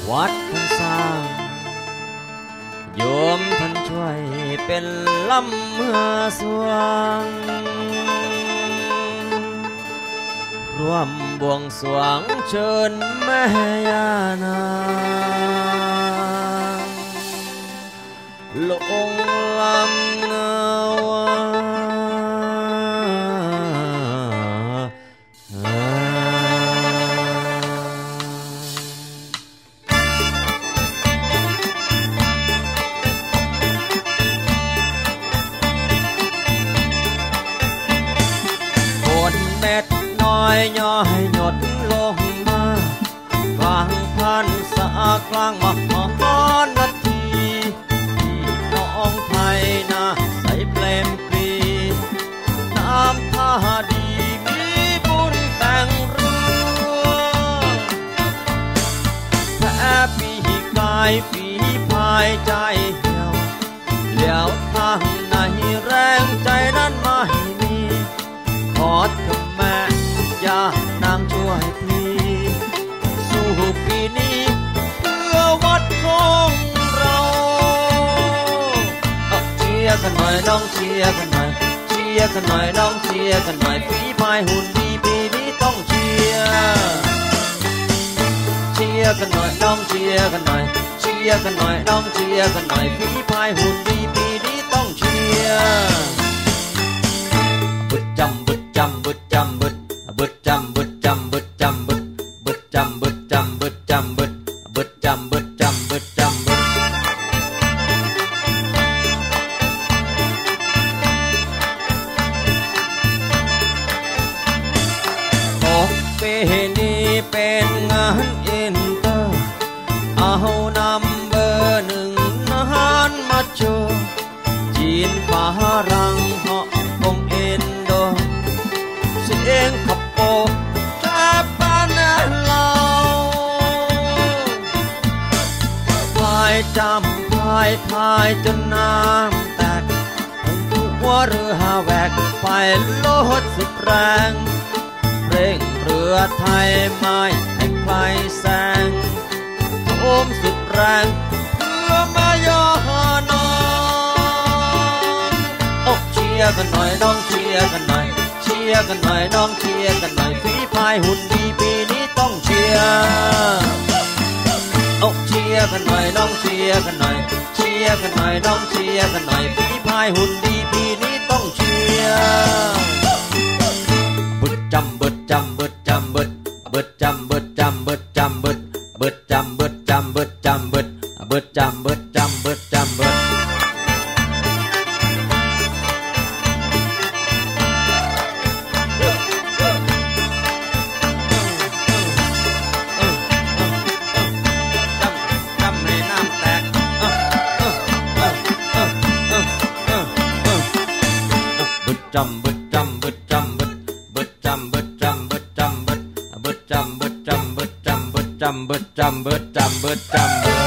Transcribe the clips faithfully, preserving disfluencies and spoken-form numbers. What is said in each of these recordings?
วัดท่านสร้างโยมท่านช่วยเป็นลำเมื่อสวงร่วมบวงสรวงเชิญแม่ย่านางลงลำนาวาเม็ดน้อยย่อยหยดลงมากลางพันสากลางมหานาทีที่น้องไทยนาใส่เปลมปรีน้ำท่าดีมีบุญแต่งเรือแพ้ปีกายปีพายใจเหี่ยวเหลียวทางไหนแรงใจนั้นไม่มีขอเธอแม่ย่านางช่วยทีสู้ปีนี้เพื่อวัดของเราเชียร์กันหน่อยน้องเชียร์กันหน่อยเชียร์กันหน่อยน้องเชียร์กันหน่อยฝีพายหุ่นดีปีนี้ต้องเชียร์เชียร์กันหน่อยน้องเชียร์กันหน่อยเชียร์กันหน่อยน้องเชียร์กันหน่อยฝีพายหุ่นดีปีนี้ต้องเชียร์บึดจำบึดจำบึดจำบึดบึดจำบึดจำบึดจำบึดบึดจำบึดจำบึดจำบึดบึดจำบึดจำบึดจำบึดโอ้ปีนี้เป็นงานอินเตอร์เอานัมเบอร์หนึ่งนานมาโชว์จีนฝรั่งฮอคงอินโดเสียงขับโปชาปานเราพายจำพายพายจนน้ำแตกหัวเรือแหวกไฟโลดสุดแรงเร่งเรือไทยไม่ให้ใครแซงโอมสุดแรงเพื่อมายอน้องอกเชียร์กันหน่อยน้องเชียร์กันหน่อยเชียร์กันหน่อยน้องเชียร์กันหน่อยฝีพายหุ่นดีปีนี้ต้องเชียร์อกเชียร์กันหน่อยน้องเชียร์กันหน่อยเชียร์กันหน่อยน้องเชียร์กันหน่อยฝีพายหุ่นดีปีนี้ต้องเชียร์บึดจำบึดจำบึดจำบึดบึดจำบึดจำบึดจำบึดบึดจำบึดจำบึดจำบึดบึดจำบึดจำบึดจำบึดจำบึดจำบึดจำบึดบึดจำบึดจำบึดจำบึดบึดจำบึดจำบึดจำบึดจำบึดจำบึดจำบึดจำบึด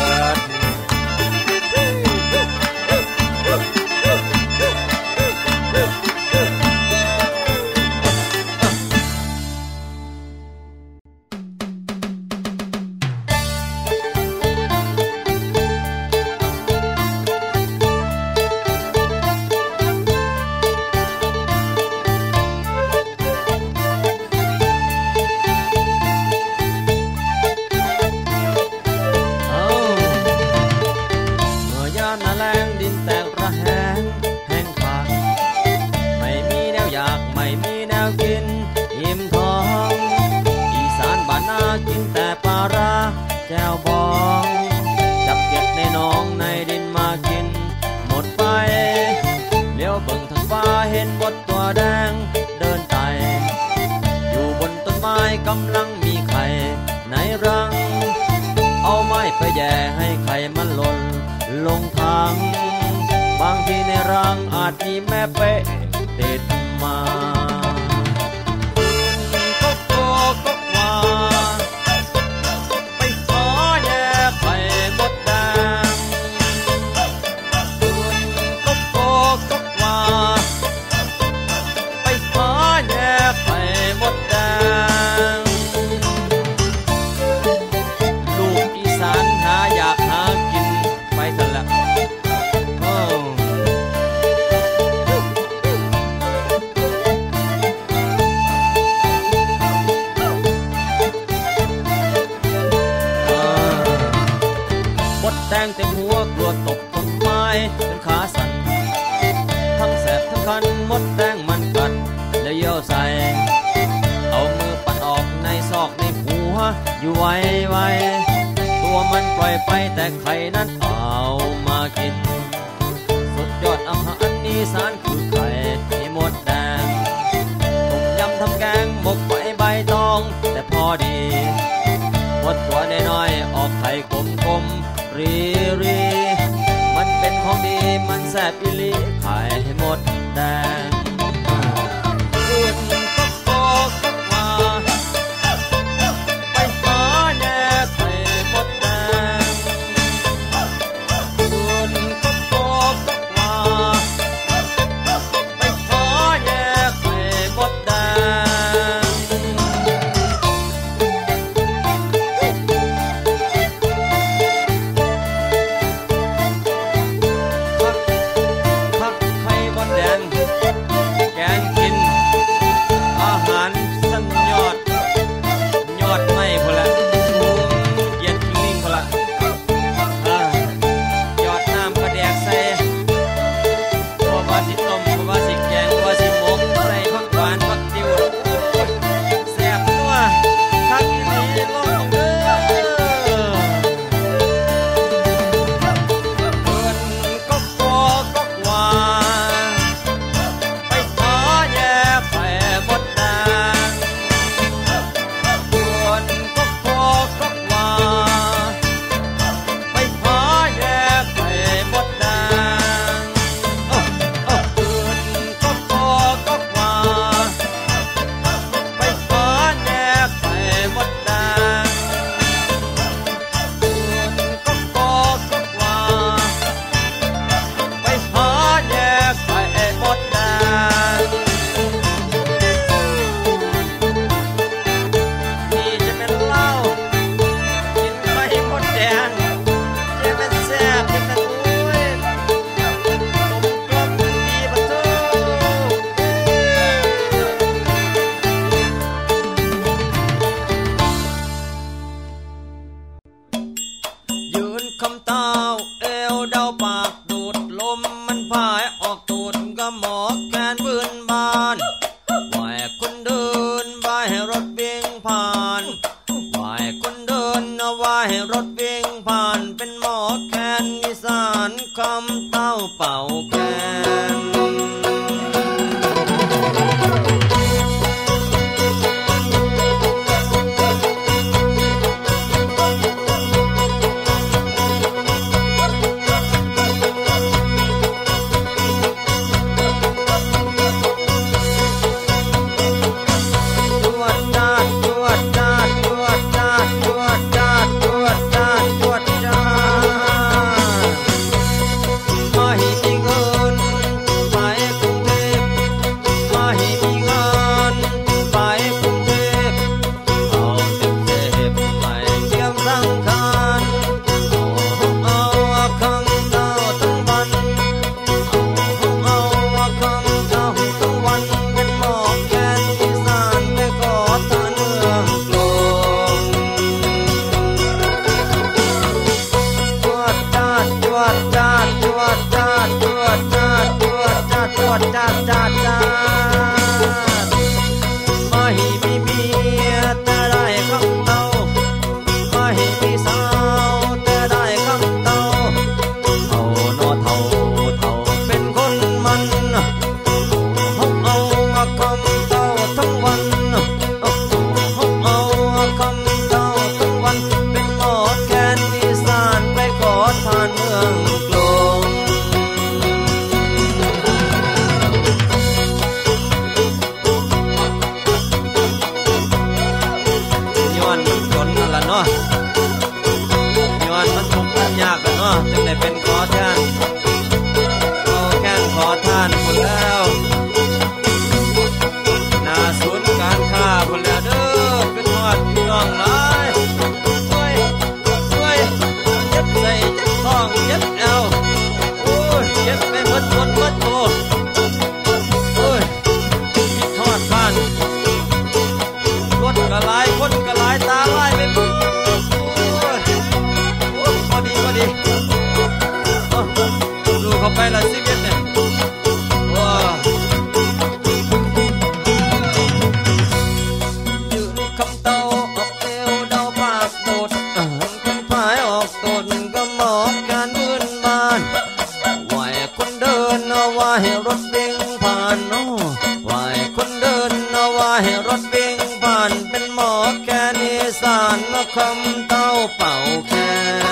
แก้วบองจับเก็บในหนองในดินมากินหมดไปเลี้ยวเบิ่งทางฟ้าเห็นบดตัวแดงเดินไต่อยู่บนต้นไม้กำลังมีไข่ในรังเอาไม้ไปแย่ให้ไข่มันหล่นลงทางบางทีในรังอาจมีแม่เป๊ะติดมาก็โกก็ว่าลูกอีสานอยู่ไว้ไว้ตัวมันปล่อยไปแต่ไข่นั้นเอามากินสุดยอดอาหารอีสานคือไข่ที่มดแดงต้มยำทำแกงหมกไฟใบตองแต่พอดีหมดตัวน้อยๆออกไข่กลมๆรีรีมันเป็นของดีมันแซ่บอีหลีไข่หมดแดงไปละสิบเอ็ดเนี่ยว้า ยืนคำเตาเอาเอวเดาปาคำเต้าเป่าแค่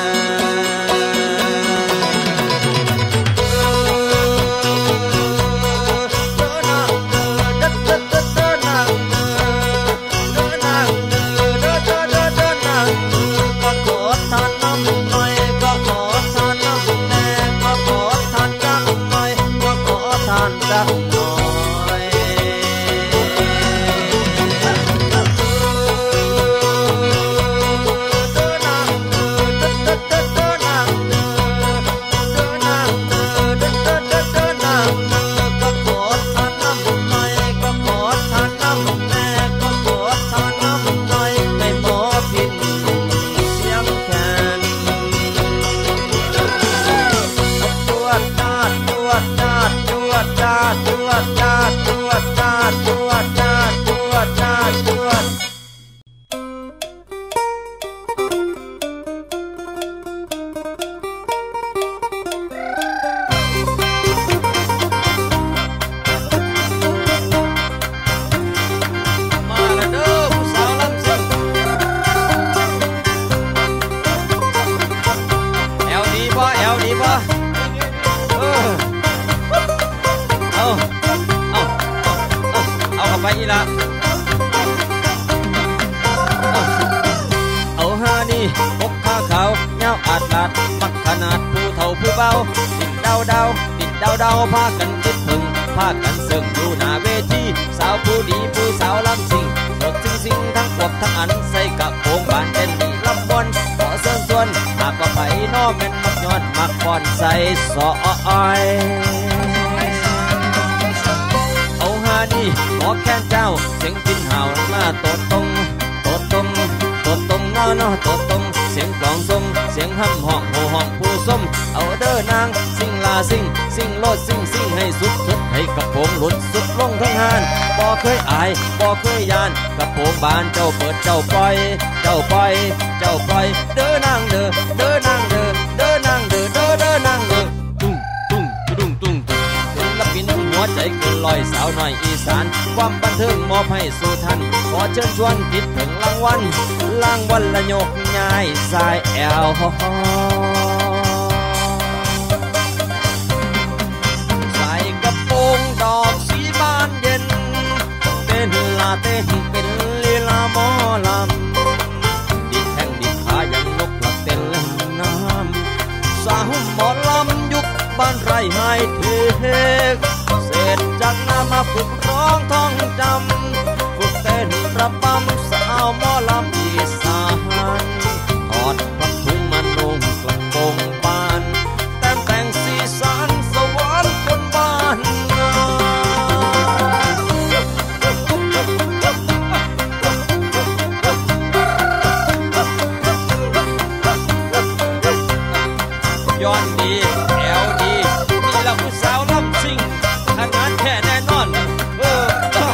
ไปอีละเอาหานี่พกผ้าขาวเงาอาดลาดมักขนาดผู้เฒ่าผู้เบาติดดาวดาวติดดาวดาวพากันคิดถึงพากันเสื่องอยู่หน้าเวทีสาวผู้ดีผู้สาวลำสิงสดซิงซิงทั้งกบทั้งอันใส่กะโปงบานเต้นดีลำบอนขอเชิญชวนหากว่าไปนอแม่นมักย้อนมักบอนใส่สออ้อยนี่ขอแค่เจ้าเสียงพินห่าวมาโตตรงโตตรงโตตรงน้อน้อโตตรงเสียงกลองส้มเสียงห้ำห้องโหห้องผู้ส้มเอาเด้อนางซิ่งลาซิ่งซิ่งโลดซิ่งซิ่งให้สุดสุดให้กระโปรงหลุดสุดลงทั้งหานบ่เคยอายบ่เคยยานกระโปรงบานเจ้าเปิดเจ้าปล่อยเจ้าปล่อยเจ้าปล่อยเด้อนางเด้อเด้อนางเด้อเด้อนางเด้อเด้อเด้อนางเด้อตุ้งตุ้งตุ้งตุ้งศิลปินหัวใจเกินลอยสาวหน่อยอีสานความบันเทิงมอบให้สู่ท่านขอเชิญชวนคิดถึงรางวัลรางวัลละยกง่ายสายแอลใส่กระโปรงดอกสีบานเย็นเต้นลาเต้นเป็นลีลาหมอลำดิแข้งดิขายังนกหลับเต้นน้ำสาวหมอลำยุคบ้านไรไฮเทคเสร็จจากน้ำมาฝึกร้องท่องจำฝึกเต้นระบำสาวหมอลำอีสานถอดผ้าถุงมันลงกระโปรงบานแต่งแต่งสีสันสวรรค์คนบ้านย้อนดีแอลดีนี่ละผู้สาวลำซิ่งขนาดแค่แน่นอนเออ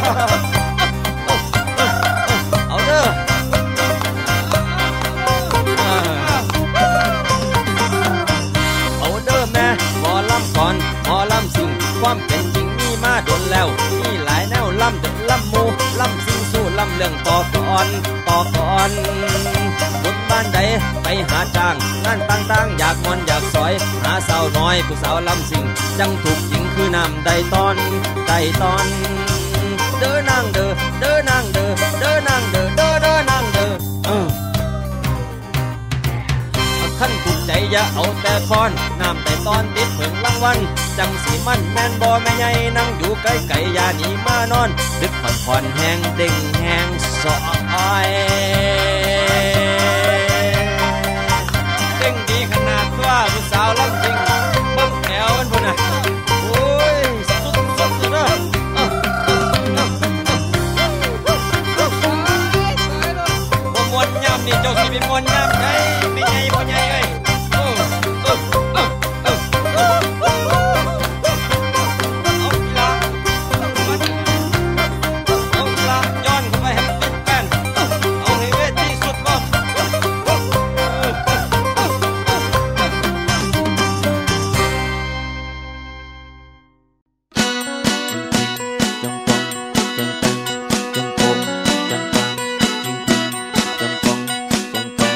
เอาเด้อเอาเด้อแม่หมอลำก่อนหมอลำซิ่งความเป็นจริงมีมาโดนแล้วมีหลายแนวลำเด็ดลำมูลำซิ่งสู้ลำเรื่องต่อก่อนต่อก่อนบุญบ้านใดไปหาจ้างงานต่างๆอยากมอนอยากสอยหาสาวน้อยผู้สาวลำสิงจังถูกหญิงคือน้ำใดตอนใดตอนเด้อนางเด้อเด้อนางเด้อเด้อนางเด้อเด้อเด้อนางเด้อเออขั้นถูกใจอย่าเอาแต่พรน้ำแต่ตอนติดเพิ่งรางวัลจังสีมันแม่นบ่แม่ใหญ่นั่งอยู่ไกลไก่ยาหนีมานอนดึกผ่อนผ่อนแห้งเด้งแห้งสอยเด้งดีขนาดตัวผู้สาวลำจริงบังแถวมันพุ่นน่ะโอ้ยสุดสุดสุดเด้อบ่มวนยามนี่เจ้าสิเป็นมวนยามใดไม่ใหญ่บ่ใหญ่เอ้ยเออเออเออเออเออเอากีฬาเอากีฬาย้อนเข้าไปให้มันติดแป้นเอาให้เวทีสุดบ่จัง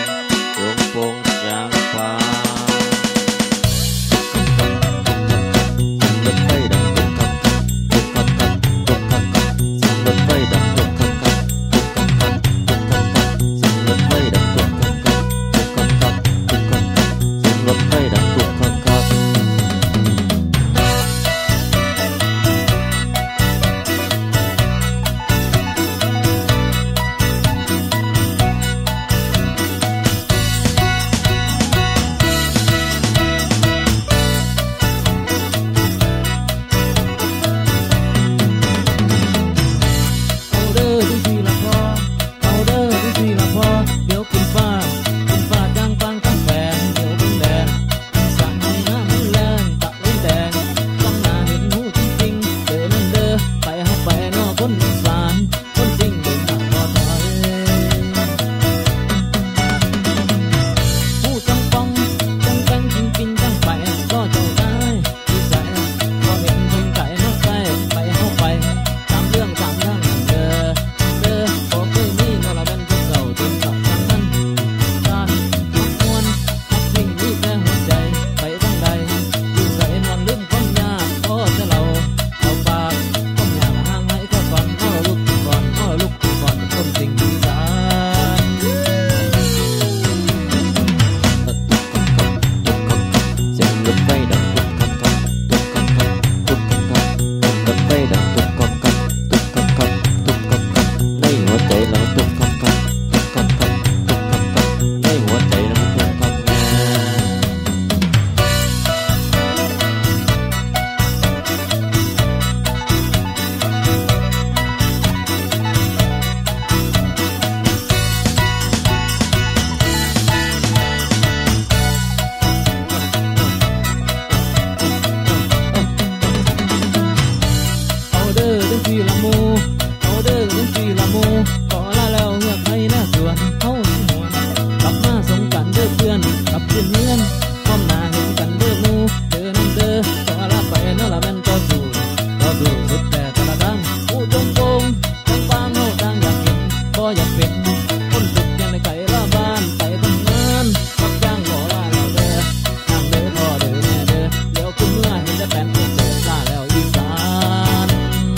อยากเป็นคนสุดยังในไก่ละบ้านไปทำงานรับจ้างบ่ลาแล้วเด้อทางเด้อพ่อเด้อแม่เด้อเดี๋ยวคุณเมื่อเห็นจะแปนเด็กเดินลาแล้วอีสาน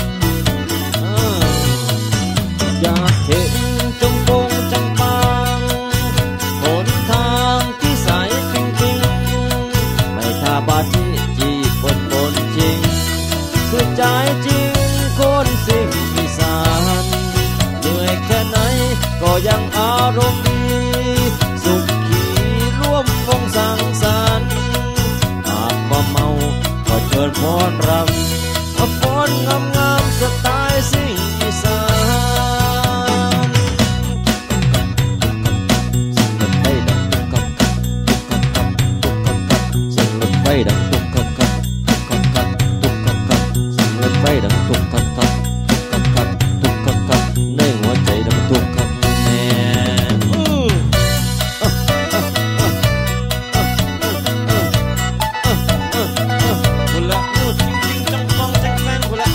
อยากเห็นจงคงจังปังหนทางที่ใสจริงๆไม่ท่าบาที่จีคนบนจริงคือใจจริงคนสิ่งอีสานเหนื่อยแค่ไหนก็ยังอารมณ์ดีสุขีร่วมวงสังสรรค์หากว่าเมาก็เชิญฟ้อนรำฟ้อนงามงามสไตล์สิ่งอีสานเสียงรถไฟดังตุกกักกักตุกกักกักตุกกักกักเสียงรถไฟดังตุกกักกักตุกกักกักตุกกักกักในหัวใจดังตุกกักแน่คนละจริงจริงจังมองจังแม่นคนละ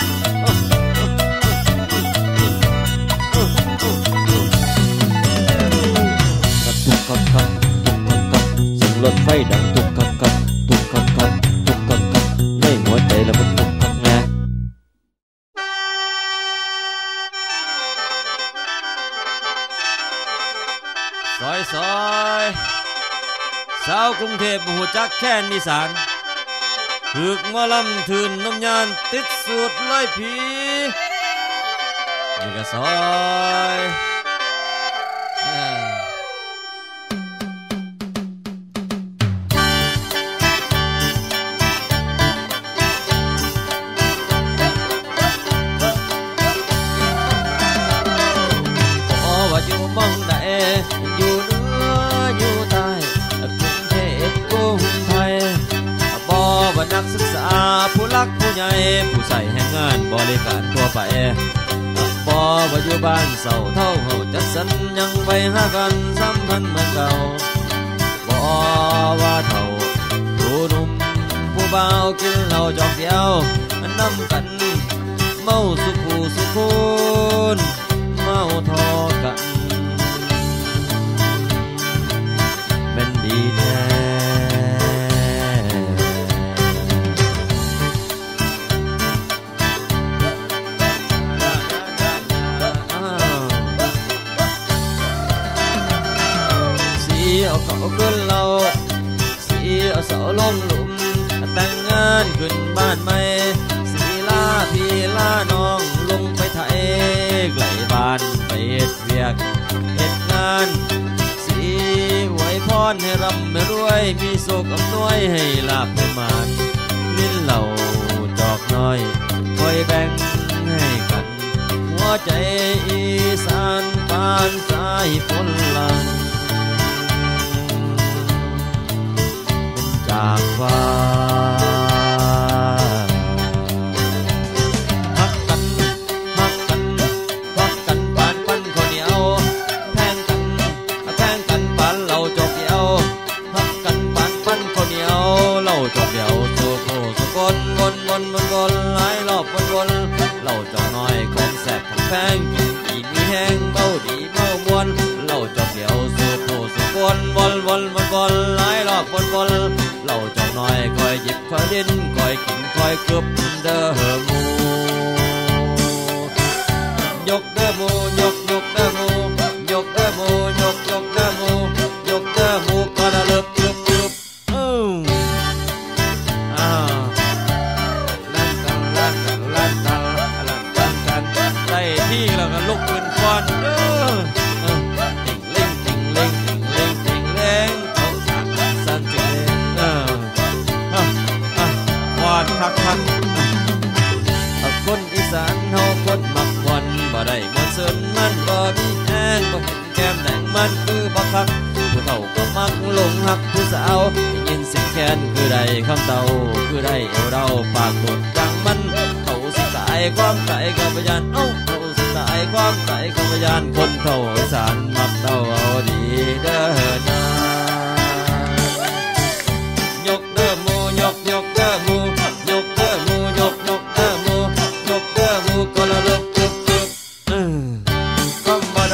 ตุกกักกักตุกกักกักเสียงรถไฟดังตุกกักกักตุกกักกักตุกกักกักในหัวใจแล้วมันตุกกักแน่ซอยซอยสาวกรุงเทพหูจักแค่นิสานถึกมอลำทืนนมยานติดสูตรลอยผีนี่ก็ซอยมองได้อยู่เหนืออยู่ใต้กรุงเทพกรุงไทยบ่ว่านักศึกษาผู้รักผู้ใหญ่ผู้ใส่แห่งงานบริการทั่วไปบ่ว่าอยู่บ้านเศร้าเท่าเฮาจัดสรรยังไปหากันสัมพันธ์เหมือนเก่าบ่ว่าเฒ่าผู้หนุ่มผู้บ่าวกินเหล้าจอกเดียวนำกันเมาสุขสุขคนเมาทอกันเป็นดีแท้สีเอาเขาขึ้นเราสีเอาเสาลงหลุมแต่งงานขึ้นบ้านใหม่สีลาพี่ลาน้องลงไปไทยไกลบ้านไปเฮ็ดเวียกเฮ็ดงานไว้พรให้ร่ำให้รวยมีโชคอำนวยให้ลาภให้มานลิ้นเหล่าดอกน้อยคอยแบ่งให้กันหัวใจอีสานปานสายฝนหลังเป็นจากฟ้าฮักกันฮักกันฮักกันปานปั้นข้าวเหนียวแพงกันแพงกันปานเราจบเดียวฮักกันปานปั้นข้าวเหนียวเราจบเดียวสุโขสุกนวนวนวนวนหลายรอบวนวนเราจอกน้อยของแสบของแพงกินอีมีแห้งเมาดีเมามวนเราจบเดียวสุโขสุกนวนวนวนวนหลายรอบวนวนเราจอกน้อยคอยหยิบคอยดิ้นคอยกินคอยกึบเด้อหมูยกเด้อหมูยกยกเด้อหมูยกเด้อหมูยกยกเด้อหมูยกเด้อหมูก็ระลึบลึบลึบอืออ้าวลั่นกันลั่นกันลั่นกันลั่นกันกันได้ที่แล้วก็ลุกขึ้นฟ้อนเด้อติ่งเล่งติ่งเล่งติ่งเล่งติ่งเล่งเขาสักสันติเล่งเอออ่ะอ่ะวาดคักคักคนอีสานเฮาคนมักวันบ่ได้มวนเซินมันบ่มีแห้งบ่เห็นแก้มแดงมันคือบ่คักผู้เฒ่าก็มักหลงหักผู้สาวได้ยินเสียงแค้นคือได้คำเต่าคือได้เอวเราปากหมดจังมันเขาสิตายความตายกับพยานเอ้าเขาสิตายความตายกับพยานคนเฒ่าอีสานมักเต่าเอาดีเด้อนะ ด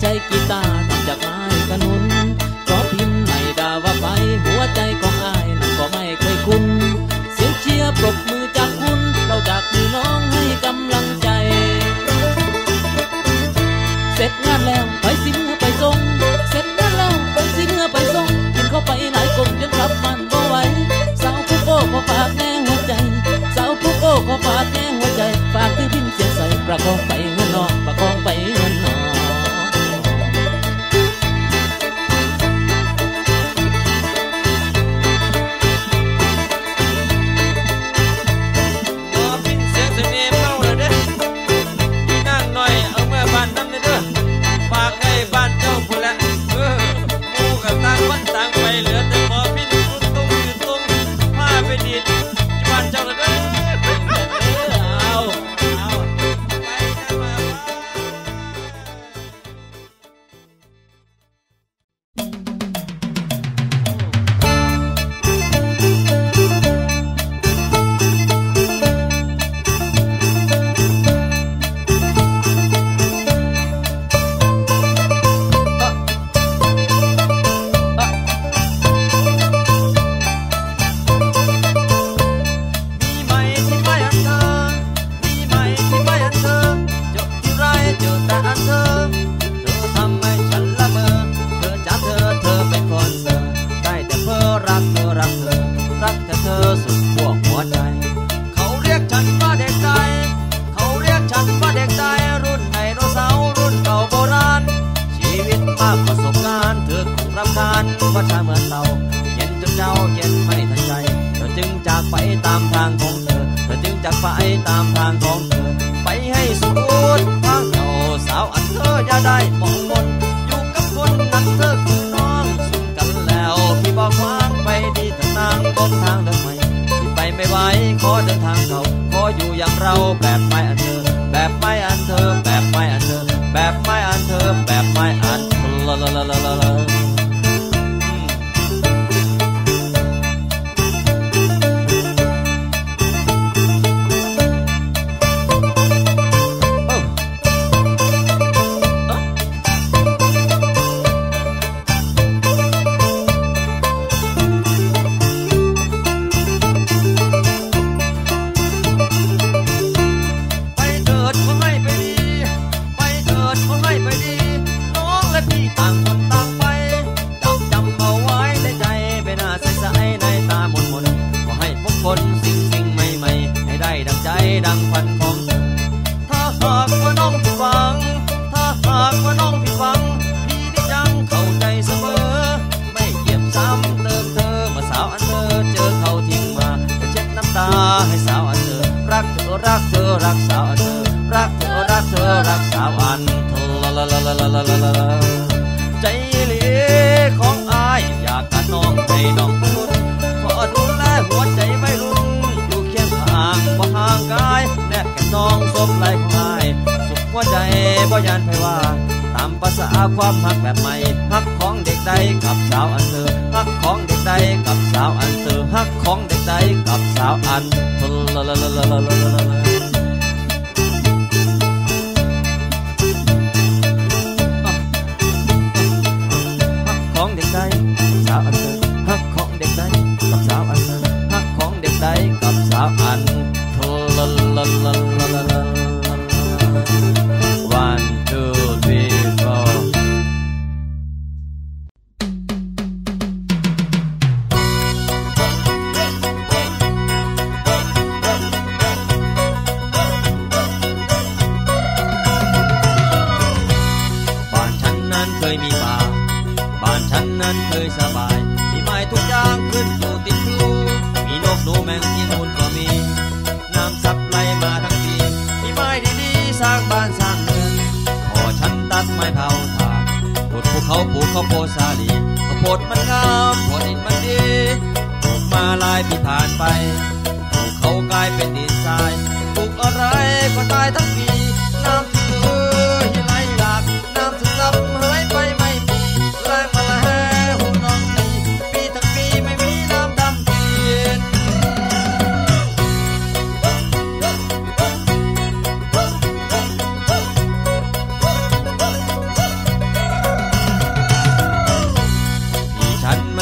ใจกีตาร์ทำจากไม้กระนุนเพราะพิมพ์ไม่ด่าว่าไปหัวใจของอายนั้นก็ไม่เคยคุ้นเสียงเชียร์ปรบมือจากคุณเราจากมือน้องให้กำลังใจเสร็จงานแล้วไปสิเมื่อไปส่งเสร็จงานแล้วไปสิเมื่อไปส่งกินเข้าไปหลายกลมจนกลับมันบ่ไหวสาวผู้โก้ขอฝากแน่หัวใจสาวผู้โก้ขอฝากแน่หัวใจฝากที่พิมพ์เสียงใสประคองไปเงินนองประคองไปเงินนองว่าชาเหมือนเราเย็นจนเจ้าเย็นไม่ทันใจเธอจึงจากไปตามทางของเธอเธอจึงจากไปตามทางของเธอไปให้สุดทางเราสาวอันเธออย่าได้มองมนอยู่กับคนนั้นเธอคือน้องสุดกันแล้วพี่บอกวางไปดีแต่นางบนทางเดินใหม่ที่ไปไม่ไหวขอเดินทางเขาขออยู่อย่างเราแบบไม่อันเธอแบบไม่อันเธอแบบไม่อันเธอแบบไม่อันเธอแบบไม่อันลาลาลาลาลาดังควันของเธอถ้าหากว่าน้องผิดหวังถ้าหากว่าน้องผิดหวังพี่ได้ยังเข้าใจเสมอไม่เหยียบซ้ำเติมเธอเมื่อสาวอันเธอเจอเขาทิ้งมาจะเช็ดน้ำตาให้สาวอันเธอรักเธอรักเธอรักสาวอันเธอรักเธอรักเธอรักสาวอันเธอลาลาลาลาลาลาลาใจเหลีของอายอยากกันน้องให้น้องรุ่นขอดูแลหัวใจไม่รุ่นอยู่เคียงข้างบ่ห่างกายแนบแก่น้องสมไหลของอายสุขหัวใจบ่ยันไผว่าตามภาษาความฮักแบบใหม่ฮักของเด็กใดกับสาวอันเธอฮักของเด็กใดกับสาวอันเธอฮักของเด็กใดกับสาวอันเธอลาลาลาลาลาลาลาของเด็กใดสาวอันเธอฮักของเด็กใดกับสาวอันเธอฮักของเด็กใดกับสาวอันเธอลาลาลาลาลาลา one two three four บ้านฉันนั้นเคยมีป่าบ้านฉันนั้นเคยสบายมีไม้ทุกอย่างขึ้นอยู่ติดทิวมีนกหนูแมงที่นู่นก็มีน้ำซับไหลมาทั้งปีมีไม้ดีๆสร้างบ้านสร้างเมืองขอฉันตัดไม้เผาถ่านปลูกภูเขาปลูกข้าวโพดสาลีข้าวโพดมันงามหัวดินมันดีปลูกมาหลายปีผ่านไปปลูกเขากลายเป็นดินทรายปลูกอะไรก็ตายทั้งปีน้ำที่เอ่ยไหลหลากน้ำถึงกับหายไปไม่มีแรงมาแล้วน้องนี่ปีทั้งปีไม่มีน้ำดำกิน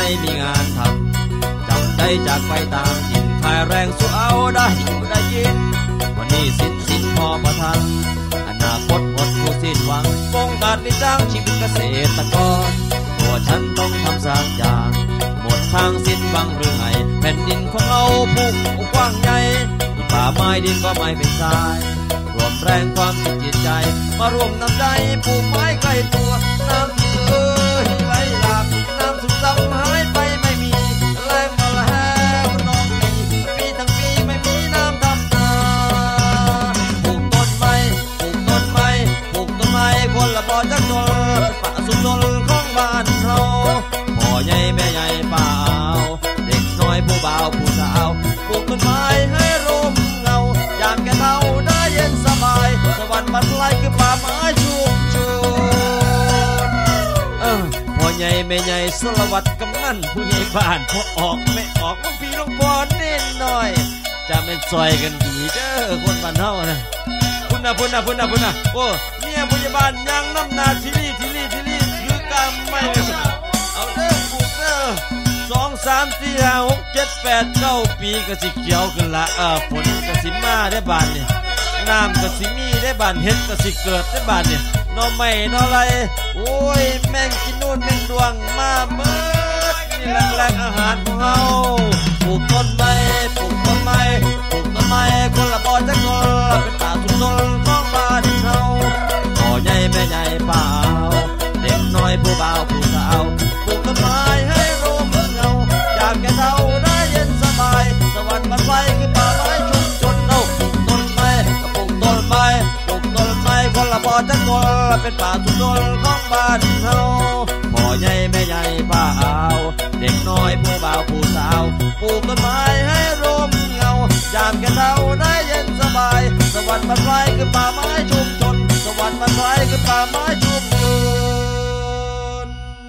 มีงานทำจำใจจากไปตามถิ่นขายแรงสู้เอาได้อยู่ได้ยินวันนี้สิ้นสิ้นพอประทังอนาคตหมดผู้สิ้นหวังวงการวิจ้างชีวิตเกษตรกรตัวฉันต้องทำสักอย่างหมดทางสิ้นหวังหรือไงแผ่นดินของเราผู้กว้างใหญ่มีป่าไม้ดินก็ไม่เป็นทรายรวมแรงความคิดจิตใจมารวมน้ำใจปลูกไม้ใกล้ตัวน้ำที่เอ่ยไหลหลากน้ำสุดซ้ำหายไปไม่มีแรงมาแล้วน้องมีปีทั้งปีไม่มีน้ำทำนาปลูกต้นไม้ปลูกต้นไม้ปลูกต้นไม้คนละบ่อจักตัวป่าสุดทนของบ้านเราพ่อใหญ่แม่ใหญ่ป่าเด็กน้อยผู้บ่าวผู้สาวปลูกต้นไม้ให้ร่มเงายามแก่เฒ่าได้เย็นสบายสวรรค์บรรลัยคือป่าไม้ชุ่มชื้นเออพ่อใหญ่แม่ใหญ่สารวัตรกำนันผู้ใหญ่บ้านพอออกไม่ออกลูกพี่ลูกพ่อเน้นหน่อยจะเป็นซอยกันดีเด้อคนบ้านเฮานะพุ่นน่ะพุ่นน่ะพุ่นน่ะพุ่นน่ะโอ้เมียผู้ใหญ่บ้านยังน้ำนาทิลี่ทิลี่ทิลี่คือกำไม่เอาเด้อปลูกเด้อสองสามสี่ห้าหกเจ็ดแปดเก้าปีก็สิเขียวขึ้นละเออฝนก็สิมาได้บ้านนี่น้ำก็สิมีได้บ้านเฮ็ดก็สิเกิดได้บ้านนี่หน่อไม้หน่อไรโอ้ยแม่งกินนู่นแม่งดวงมาเมื่อนี่แหละแหล่งอาหารของเฮาปลูกต้นไม้ปลูกต้นไม้ปลูกต้นไม้คนละบ่อจักคนเป็นป่าสุดทนของบ้านเฮาพ่อใหญ่แม่ใหญ่ป่าเด็กน้อยผู้บ่าวผู้สาวปลูกต้นไม้ให้ร่มเงาอยากแก่เฒ่าได้เย็นสบายสวรรค์บรรลัยคือป่าไม้ชุมชนเฮาปลูกต้นไม้ปลูกต้นไม้ปลูกต้นไม้คนละบ่อจักคนเป็นป่าสุดทนของบ้านเฮาพ่อใหญ่แม่ใหญ่ป่าเด็กน้อยผู้บ่าวผู้สาวปลูกต้นไม้ให้ร่มเงายามแก่เฒ่าได้เย็นสบายสวรรค์บรรลัยคือป่าไม้ชุมชนสวรรค์บรรลัยคือป่าไม้ชุมชน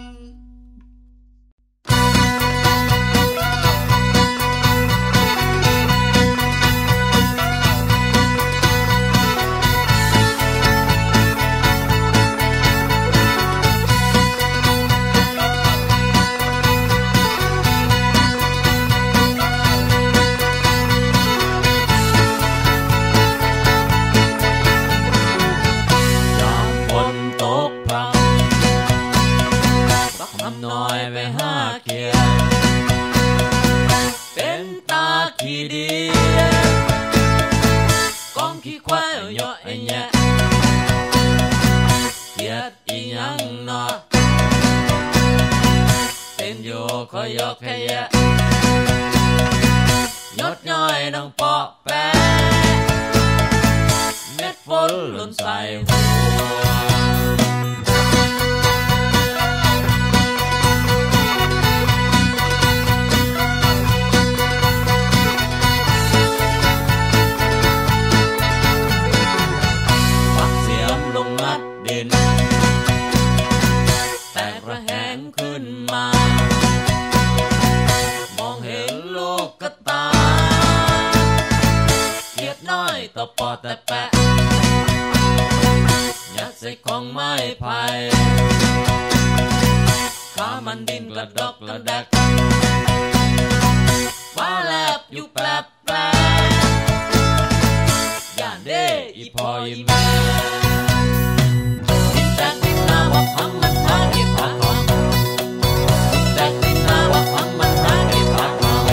ยดย่อยดังปอแปะเม็ดฝนหล่นใส่หัวปักเสียมลงงัดดินแตกระแหงขึ้นมามองเห็นโลกกตาเกียดน้อยต่อปอแต่แปะยัดใส่ของไม้ไผ่ขามันดินกระดกกระแดกฟ้าแลบอยู่แปลบแปลย่านเด้อีพออีแม่ดินแตกดินนาบอกพังมันทางอีผาทองแตกดินนาบอกพังมันทางอีผาทอง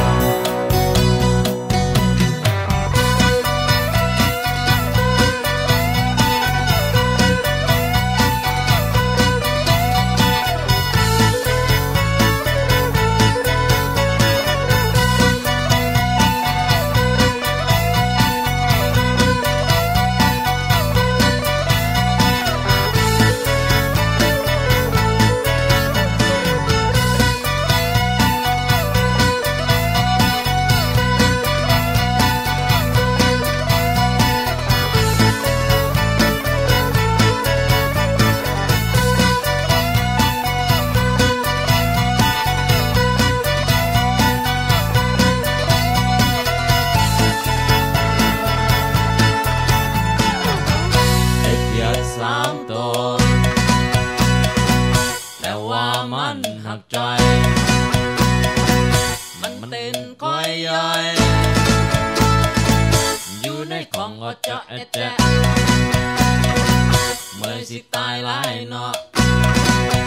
แต่ว่ามันหักใจเต้นคอยย่อยอยู่ในของอดเจาะแอะแจ๊ะเมื่อสิตายหลายเนาะ